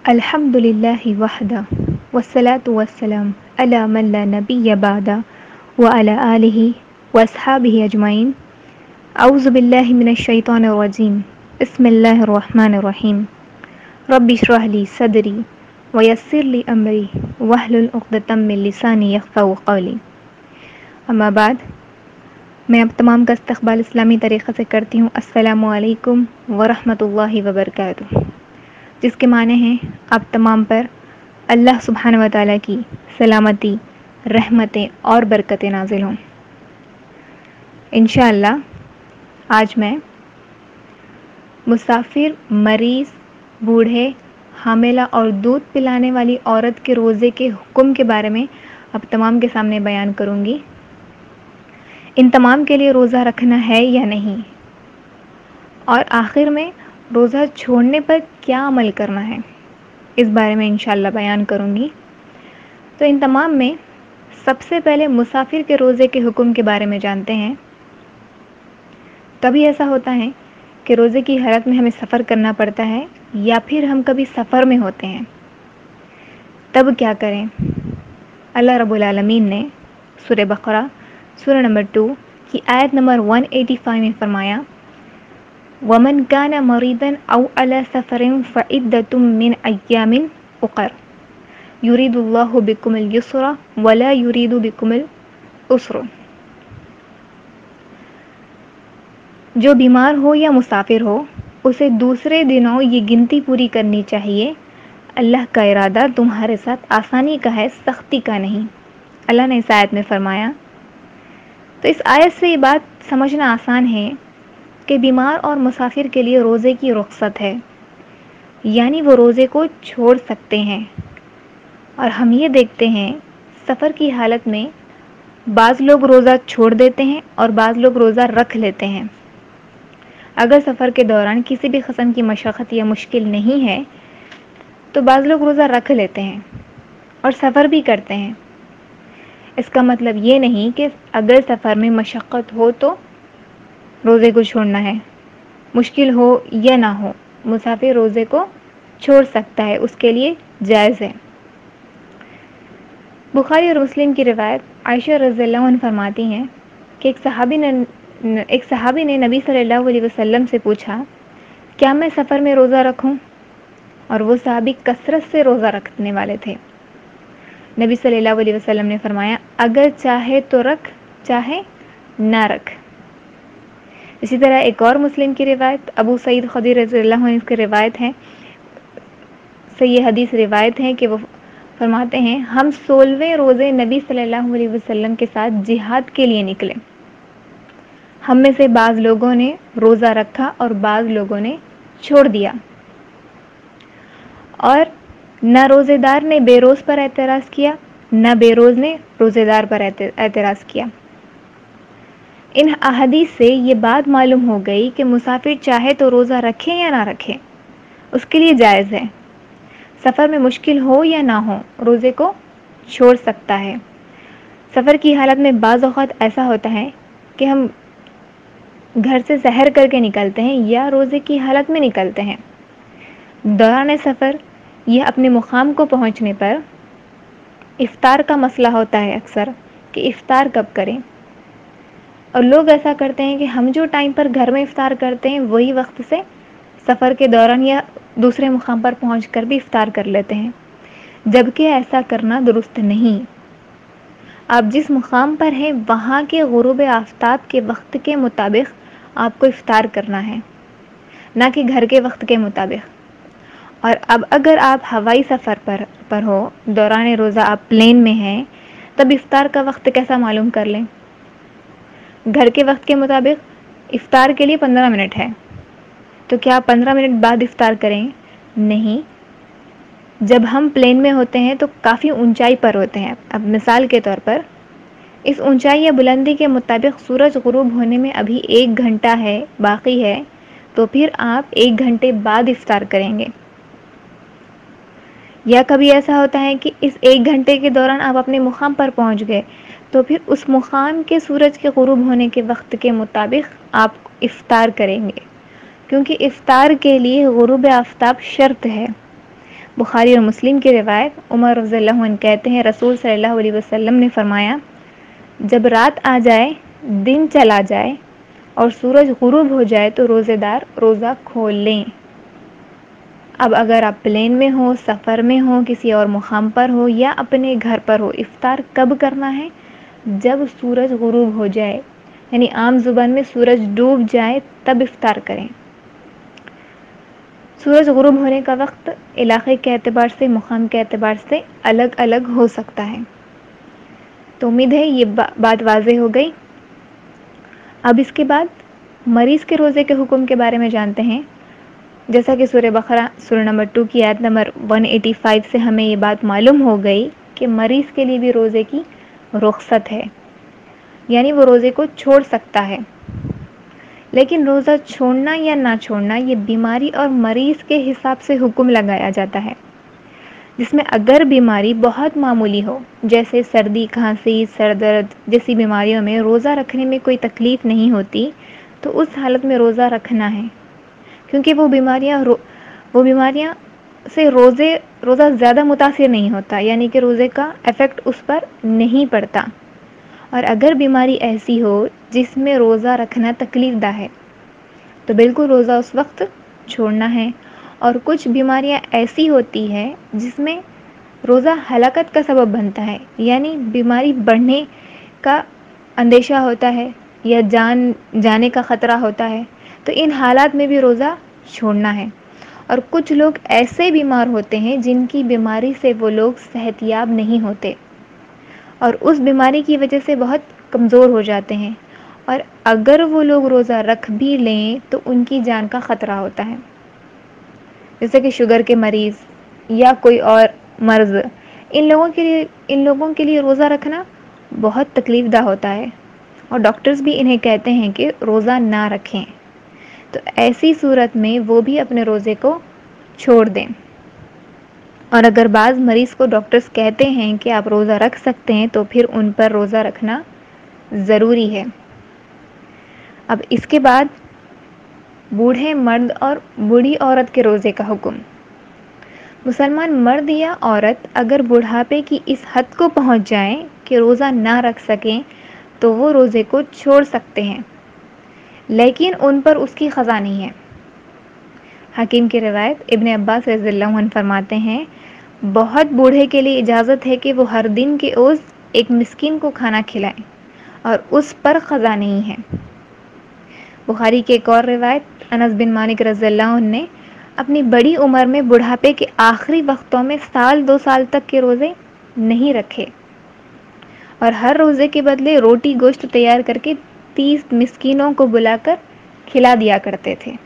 الحمد للہ وحدہ والصلاة والسلام علی من لا نبی بعدہ وعلی آلہ واصحابہ اجمعین. اعوذ باللہ من الشیطان الرجیم. بسم اللہ الرحمن الرحیم. رب اشرح لی صدری ویسر لی امری واحلل عقدۃ من لسانی یفقہوا قولی. اما بعد، میں اب تمام کا استقبال اسلامی طریقے سے کرتی ہوں. السلام علیکم ورحمۃ اللہ وبرکاتہ، جس کے معنی ہیں آپ تمام پر اللہ سبحانہ و تعالیٰ کی سلامتی، رحمتیں اور برکتیں نازل ہوں. انشاءاللہ آج میں مسافر، مریض، بوڑھے، حاملہ اور دودھ پلانے والی عورت کے روزے کے حکم کے بارے میں اب تمام کے سامنے بیان کروں گی. ان تمام کے لیے روزہ رکھنا ہے یا نہیں، اور آخر میں روزہ چھوڑنے پر کیا عمل کرنا ہے، اس بارے میں انشاءاللہ بیان کروں گی. تو ان تمام میں سب سے پہلے مسافر کے روزے کے حکم کے بارے میں جانتے ہیں. کبھی ایسا ہوتا ہے کہ روزے کی حالت میں ہمیں سفر کرنا پڑتا ہے، یا پھر ہم کبھی سفر میں ہوتے ہیں، تب کیا کریں؟ اللہ رب العالمین نے سورہ بقرہ سورہ نمبر 2 کی آیت نمبر 185 میں فرمایا، وَمَنْ كَانَ مَرِيضًا أَوْ عَلَى سَفَرٍ فَعِدَّةٌ مِّنْ أَيَّامٍ أُخَرَ يُرِيدُ اللَّهُ بِكُمُ الْيُسْرَ وَلَا يُرِيدُ بِكُمُ الْعُسْرَ. جو بیمار ہو یا مسافر ہو، اسے دوسرے دنوں یہ گنتی پوری کرنی چاہیے. اللہ کا ارادہ تمہارے ساتھ آسانی کا ہے، سختی کا نہیں. اللہ نے اس آیت میں فرمایا. تو اس آیت سے یہ بات سمجھنا آسان ہے کہ بیمار اور مسافر کے لیے روزے کی رخصت ہے، یعنی وہ روزے کو چھوڑ سکتے ہیں. اور ہم یہ دیکھتے ہیں سفر کی حالت میں بعض لوگ روزہ چھوڑ دیتے ہیں اور بعض لوگ روزہ رکھ لیتے ہیں. اگر سفر کے دوران کسی بھی قسم کی مشقت یا مشکل نہیں ہے تو بعض لوگ روزہ رکھ لیتے ہیں اور سفر بھی کرتے ہیں. اس کا مطلب یہ نہیں کہ اگر سفر میں مشقت ہو تو روزے کو چھوڑنا ہے. مشکل ہو یا نہ ہو، مسافر روزے کو چھوڑ سکتا ہے، اس کے لیے جائز ہے. بخاری اور مسلم کی روایت عائشہ رضی اللہ عنہ فرماتی ہیں کہ ایک صحابی نے نبی صلی اللہ علیہ وسلم سے پوچھا، کیا میں سفر میں روزہ رکھوں؟ اور وہ صحابی کثرت سے روزہ رکھنے والے تھے. نبی صلی اللہ علیہ وسلم نے فرمایا، اگر چاہے تو رکھ، چاہے نہ رکھ. اسی طرح ایک اور مسلم کی روایت ابو سعید خدری رضی اللہ عنہ کی روایت ہے، سے یہ حدیث روایت ہے کہ وہ فرماتے ہیں، ہم 16ویں روزے نبی صلی اللہ علیہ وسلم کے ساتھ جہاد کے لیے نکلے. ہم میں سے بعض لوگوں نے روزہ رکھا اور بعض لوگوں نے چھوڑ دیا، اور نہ روزے دار نے بے روز پر اعتراض کیا، نہ بے روز نے روزے دار پر اعتراض کیا. ان احادیث سے یہ بات معلوم ہو گئی کہ مسافر چاہے تو روزہ رکھے یا نہ رکھے، اس کے لیے جائز ہے. سفر میں مشکل ہو یا نہ ہو، روزے کو چھوڑ سکتا ہے. سفر کی حالت میں بعض اوقات ایسا ہوتا ہے کہ ہم گھر سے سحر کر کے نکلتے ہیں یا روزے کی حالت میں نکلتے ہیں. دوران سفر یا اپنے مقام کو پہنچنے پر افطار کا مسئلہ ہوتا ہے اکثر کہ افطار کب کریں، اور لوگ ایسا کرتے ہیں کہ ہم جو ٹائم پر گھر میں افطار کرتے ہیں وہی وقت سے سفر کے دوران یا دوسرے مقام پر پہنچ کر بھی افطار کر لیتے ہیں، جبکہ ایسا کرنا درست نہیں. آپ جس مقام پر ہیں وہاں کے غروب آفتاب کے وقت کے مطابق آپ کو افطار کرنا ہے، نہ کہ گھر کے وقت کے مطابق. اور اب اگر آپ ہوائی سفر پر ہو، دوران روزہ آپ پلین میں ہیں، تب افطار کا وقت کیسا معلوم کر لیں؟ گھر کے وقت کے مطابق افطار کے لیے 15 منٹ ہے، تو کیا 15 منٹ بعد افطار کریں؟ نہیں. جب ہم پلین میں ہوتے ہیں تو کافی اونچائی پر ہوتے ہیں. اب مثال کے طور پر اس اونچائی یا بلندی کے مطابق سورج غروب ہونے میں ابھی 1 گھنٹہ ہے، باقی ہے، تو پھر آپ 1 گھنٹے بعد افطار کریں گے. یا کبھی ایسا ہوتا ہے کہ اس 1 گھنٹے کے دوران آپ اپنے مقام پر پہنچ گئے، تو پھر اس مقام کے سورج کے غروب ہونے کے وقت کے مطابق آپ افطار کریں گے، کیونکہ افطار کے لیے غروب آفتاب شرط ہے. بخاری اور مسلم کی روایت، عمر رضی اللہ عنہ کہتے ہیں رسول صلی اللہ علیہ وسلم نے فرمایا، جب رات آ جائے، دن چلا جائے اور سورج غروب ہو جائے تو روزے دار روزہ کھول لیں۔ اب اگر آپ پلین میں ہو، سفر میں ہو، کسی اور مقام پر ہو یا اپنے گھر پر ہو، افطار کب کرنا ہے؟ جب سورج غروب ہو جائے، یعنی عام زبان میں سورج ڈوب جائے تب افطار کریں۔ سورج غروب ہونے کا وقت علاقے کے اعتبار سے، مقام کے اعتبار سے الگ الگ ہو سکتا ہے۔ تو امید ہے یہ بات واضح ہو گئی۔ اب اس کے بعد مریض کے روزے کے حکم کے بارے میں جانتے ہیں۔ جیسا کہ سورہ بقرہ سورہ نمبر 2 کی آیت نمبر 185 سے ہمیں یہ بات معلوم ہو گئی کہ مریض کے لیے بھی روزے کی رخصت ہے، یعنی وہ روزے کو چھوڑ سکتا ہے۔ لیکن روزہ چھوڑنا یا نہ چھوڑنا یہ بیماری اور مریض کے حساب سے حکم لگایا جاتا ہے، جس میں اگر بیماری بہت معمولی ہو، جیسے سردی، کھانسی، سر درد جیسی بیماریوں میں روزہ رکھنے میں کوئی تکلیف نہیں ہوتی، تو اس حالت میں روزہ رکھنا ہے، کیونکہ وہ بیماریاں سے روزہ زیادہ متاثر نہیں ہوتا، یعنی کہ روزے کا ایفیکٹ اس پر نہیں پڑتا۔ اور اگر بیماری ایسی ہو جس میں روزہ رکھنا تکلیف دہ ہے تو بالکل روزہ اس وقت چھوڑنا ہے۔ اور کچھ بیماریاں ایسی ہوتی ہیں جس میں روزہ ہلاکت کا سبب بنتا ہے، یعنی بیماری بڑھنے کا اندیشہ ہوتا ہے یا جان جانے کا خطرہ ہوتا ہے، تو ان حالات میں بھی روزہ چھوڑنا ہے۔ اور کچھ لوگ ایسے بیمار ہوتے ہیں جن کی بیماری سے وہ لوگ صحت یاب نہیں ہوتے اور اس بیماری کی وجہ سے بہت کمزور ہو جاتے ہیں، اور اگر وہ لوگ روزہ رکھ بھی لیں تو ان کی جان کا خطرہ ہوتا ہے، جیسے کہ شوگر کے مریض یا کوئی اور مرض۔ ان لوگوں کے لیے روزہ رکھنا بہت تکلیف دہ ہوتا ہے، اور ڈاکٹرز بھی انہیں کہتے ہیں کہ روزہ نہ رکھیں۔ تو ایسی صورت میں وہ بھی اپنے روزے کو چھوڑ دیں۔ اور اگر بعض مریض کو ڈاکٹرز کہتے ہیں کہ آپ روزہ رکھ سکتے ہیں تو پھر ان پر روزہ رکھنا ضروری ہے۔ اب اس کے بعد بوڑھے مرد اور بوڑھی عورت کے روزے کا حکم۔ مسلمان مرد یا عورت اگر بڑھاپے کی اس حد کو پہنچ جائیں کہ روزہ نہ رکھ سکیں تو وہ روزے کو چھوڑ سکتے ہیں، لیکن ان پر اس کی قضا نہیں ہے۔ حکیم کی روایت، ابن عباس رضی اللہ عنہ فرماتے ہیں، بہت بوڑھے کے لیے اجازت ہے کہ وہ ہر دن کے عوض ایک مسکین کو کھانا کھلائیں اور اس پر قضا نہیں ہے۔ بخاری کی ایک اور روایت، انس بن مالک رضی اللہ عنہ نے اپنی بڑی عمر میں بڑھاپے کے آخری وقتوں میں 2 سال تک کے روزے نہیں رکھے اور ہر روزے کے بدلے روٹی گوشت تیار کر کے 30 مسکینوں کو بلا کر کھلا دیا کرتے تھے۔